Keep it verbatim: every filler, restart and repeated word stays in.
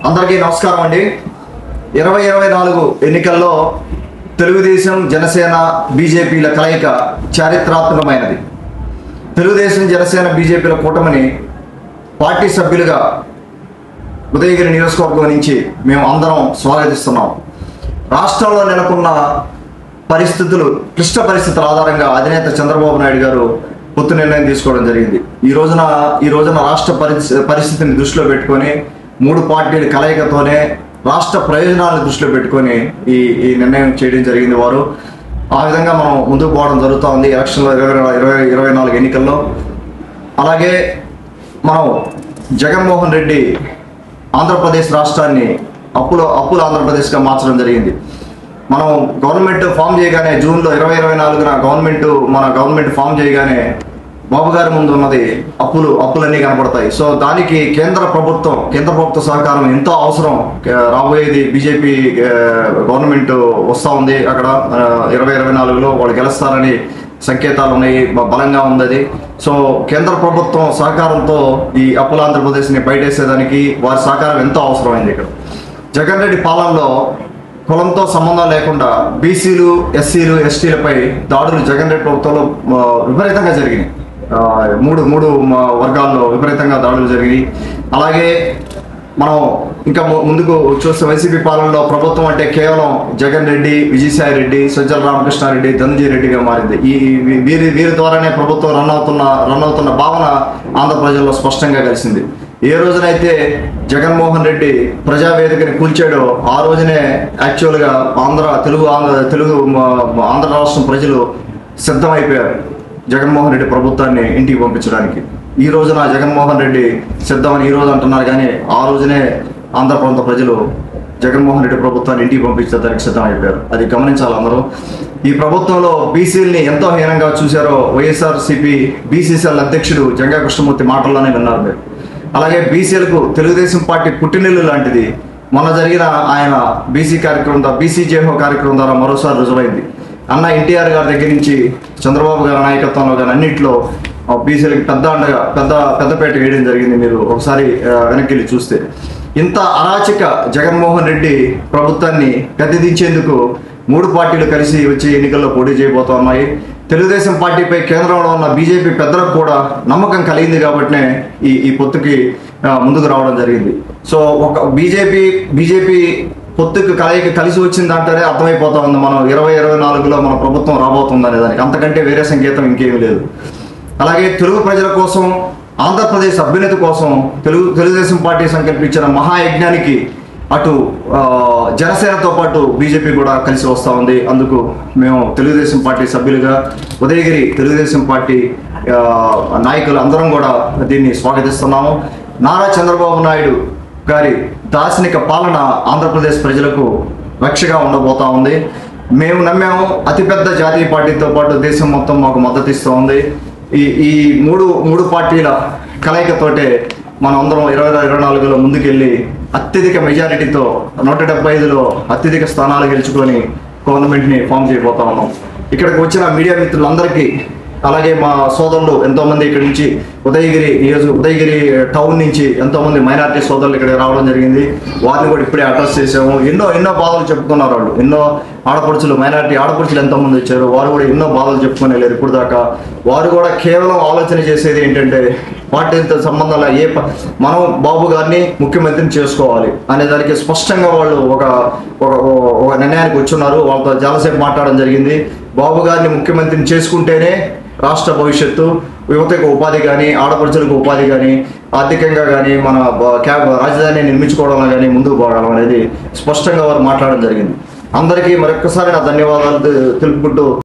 అందరికీ నమస్కారం అండి. ఇరవై ఇరవై నాలుగు ఎన్నికల్లో తెలుగుదేశం జనసేన బీజేపీల కలయిక చారిత్రాత్మకమైనది. తెలుగుదేశం జనసేన బీజేపీల కూటమిని పార్టీ సభ్యులుగా ఉదయగిరి నియోజకవర్గం నుంచి మేము అందరం స్వాగతిస్తున్నాం. రాష్ట్రంలో నెలకొన్న పరిస్థితులు క్లిష్ట పరిస్థితుల ఆధారంగా అధినేత చంద్రబాబు నాయుడు గారు పొత్తు నిర్ణయం తీసుకోవడం జరిగింది. ఈ రోజున ఈ రోజున రాష్ట్ర పరిస్థితిని దృష్టిలో పెట్టుకొని మూడు పార్టీల కలయికతోనే రాష్ట్ర ప్రయోజనాలను దృష్టిలో పెట్టుకొని ఈ ఈ నిర్ణయం చేయడం జరిగింది. వారు ఆ విధంగా మనం ముందుకు పోవడం జరుగుతూ ఉంది ఎలక్షన్లో ఇరవై ఇరవై ఇరవై నాలుగు ఎన్నికల్లో. అలాగే మనం జగన్మోహన్ రెడ్డి ఆంధ్రప్రదేశ్ రాష్ట్రాన్ని అప్పుల అప్పుల ఆంధ్రప్రదేశ్గా మార్చడం జరిగింది. మనం గవర్నమెంట్ ఫామ్ చేయగానే జూన్లో ఇరవై ఇరవై నాలుగున గవర్నమెంట్ మన గవర్నమెంట్ ఫామ్ చేయగానే బాబు గారి ముందు ఉన్నది అప్పులు అప్పులన్నీ కనపడతాయి. సో దానికి కేంద్ర ప్రభుత్వం కేంద్ర ప్రభుత్వ సహకారం ఎంతో అవసరం. రాబోయేది బీజేపీ గవర్నమెంట్ వస్తూ ఉంది. అక్కడ ఇరవై ఇరవై నాలుగులో వాళ్ళు గెలుస్తారని సంకేతాలు ఉన్నాయి, బలంగా ఉంది. సో కేంద్ర ప్రభుత్వం సహకారంతో ఈ అప్పుల ఆంధ్రప్రదేశ్ని బయటేసేదానికి వారి సహకారం ఎంతో అవసరమైంది. ఇక్కడ జగన్ రెడ్డి పాలనలో కులంతో సంబంధం లేకుండా బీసీలు ఎస్సీలు ఎస్టీలపై దాడులు జగన్ రెడ్డి ప్రభుత్వంలో విపరీతంగా జరిగినాయి. మూడు మూడు వర్గాల్లో విపరీతంగా దాడులు జరిగాయి. అలాగే మనం ఇంకా ముందుకు చూస్తే వైసీపీ పాలనలో ప్రభుత్వం అంటే కేవలం జగన్ రెడ్డి, విజయసాయి రెడ్డి, సజ్జల రామకృష్ణారెడ్డి, ధనంజయ రెడ్డిగా మారింది. ఈ వీరి వీరి ద్వారానే ప్రభుత్వం రన్ అవుతున్న రన్ అవుతున్న భావన ఆంధ్ర ప్రజల్లో స్పష్టంగా కలిసింది. ఏ రోజునైతే జగన్మోహన్ రెడ్డి ప్రజావేదికని కూల్చాడో ఆ రోజునే యాక్చువల్గా ఆంధ్ర తెలుగు ఆంధ్ర తెలుగు ఆంధ్ర రాష్ట్రం ప్రజలు సిద్ధమైపోయారు జగన్మోహన్ రెడ్డి ప్రభుత్వాన్ని ఇంటికి పంపించడానికి. ఈ రోజున జగన్మోహన్ రెడ్డి సిద్ధమని ఈ రోజు అంటున్నారు, కానీ ఆ రోజునే ఆంధ్ర ప్రాంత ప్రజలు జగన్మోహన్ రెడ్డి ప్రభుత్వాన్ని ఇంటికి పంపించడానికి సిద్ధమైపోయారు. అది గమనించాలి అందరూ. ఈ ప్రభుత్వంలో బీసీలని ఎంతో హీనంగా చూశారో వైఎస్ఆర్సీపీ బీసీసీఎల్ అధ్యక్షుడు జంగా కృష్ణమూర్తి మాటల్లోనే విన్నారు మీరు. అలాగే బీసీలకు తెలుగుదేశం పార్టీ పుట్టినిల్లు లాంటిది. మొన్న జరిగిన ఆయన బీసీ కార్యక్రమం ద్వారా బీసీ జేహో కార్యక్రమం ద్వారా మరోసారి రుజువైంది. అన్న ఎన్టీఆర్ గారి దగ్గర నుంచి చంద్రబాబు గారి నాయకత్వంలో కానీ అన్నింటిలో బీసీలకు పెద్ద అండగా పెద్ద పెద్దపేట వేయడం జరిగింది. మీరు ఒకసారి వెనక్కి వెళ్ళి చూస్తే ఇంత అరాచక జగన్మోహన్ రెడ్డి ప్రభుత్వాన్ని గద్దెదించేందుకు మూడు పార్టీలు కలిసి వచ్చే ఎన్నికల్లో పోటీ చేయబోతా ఉన్నాయి. తెలుగుదేశం పార్టీపై కేంద్రంలో ఉన్న బీజేపీ పెద్దలకు కూడా నమ్మకం కలిగింది కాబట్టినే ఈ ఈ పొత్తుకి ముందుకు రావడం జరిగింది. సో ఒక బీజేపీ బీజేపీ పొత్తుకు కలయిక కలిసి వచ్చిందంటేనే అర్థమైపోతా ఉంది మనం ఇరవై ఇరవై నాలుగులో మన ప్రభుత్వం రాబోతుంది అనే దానికి. అంతకంటే వేరే సంకేతం ఇంకేమీ లేదు. అలాగే తెలుగు ప్రజల కోసం, ఆంధ్రప్రదేశ్ అభ్యున్నతి కోసం తెలుగు తెలుగుదేశం పార్టీ సంకల్పించిన మహాయజ్ఞానికి అటు జనసేనతో పాటు బీజేపీ కూడా కలిసి వస్తూ ఉంది. అందుకు మేము తెలుగుదేశం పార్టీ సభ్యులుగా ఉదయగిరి తెలుగుదేశం పార్టీ నాయకులు అందరం కూడా దీన్ని స్వాగతిస్తున్నాము. నారా చంద్రబాబు నాయుడు గారి దార్శనిక పాలన ఆంధ్రప్రదేశ్ ప్రజలకు రక్షగా ఉండబోతా ఉంది. మేము నమ్మాము అతిపెద్ద జాతీయ పార్టీతో పాటు దేశం మొత్తం మాకు మద్దతు ఇస్తూ ఉంది. ఈ ఈ మూడు మూడు పార్టీల కలయికతోటే మనం అందరం ఇరవై ఇరవై నాలుగులో ముందుకెళ్ళి అత్యధిక మెజారిటీతో నూట డెబ్బై ఐదులో అత్యధిక స్థానాలు గెలుచుకొని గవర్నమెంట్ని ఫామ్ చేయబోతా ఉన్నాం. ఇక్కడికి వచ్చిన మీడియా మిత్రులందరికీ, అలాగే మా సోదరులు ఎంతోమంది ఇక్కడి నుంచి ఉదయగిరి నియోజక ఉదయగిరి టౌన్ నుంచి ఎంతోమంది మైనారిటీ సోదరులు ఇక్కడికి రావడం జరిగింది. వారిని కూడా ఇప్పుడే అడ్రస్ చేసాము. ఎన్నో ఎన్నో బాధలు చెప్పుకున్నారు వాళ్ళు. ఎన్నో ఆడపడుచులు మైనారిటీ ఆడపడుచులు ఎంతోమంది వచ్చారు. వారు కూడా ఎన్నో బాధలు చెప్పుకొని వెళ్ళారు ఇప్పుడు దాకా. వారు కూడా కేవలం ఆలోచన చేసేది ఏంటంటే పార్టీతో సంబంధాల ఏ మనం బాబు గారిని ముఖ్యమంత్రిని చేసుకోవాలి అనే దానికి స్పష్టంగా వాళ్ళు ఒక ఒక నిర్ణయానికి వచ్చున్నారు. వాళ్ళతో చాలాసేపు మాట్లాడడం జరిగింది. బాబు గారిని ముఖ్యమంత్రిని చేసుకుంటేనే రాష్ట్ర భవిష్యత్తు, యువతకు ఉపాధి కానీ, ఆడపడుచులకు ఉపాధి కానీ, ఆర్థికంగా కానీ, మన క్యాబ్ రాజధాని నిర్మించుకోవడంలో కానీ ముందుకు పోవడం అనేది స్పష్టంగా వారు మాట్లాడడం జరిగింది. అందరికీ మరొకసారి నా ధన్యవాదాలు తెలుపుకుంటూ